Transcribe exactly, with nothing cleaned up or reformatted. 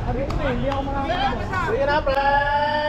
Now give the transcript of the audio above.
Sabi ko na, hindi ako makakita. Sige na, pre!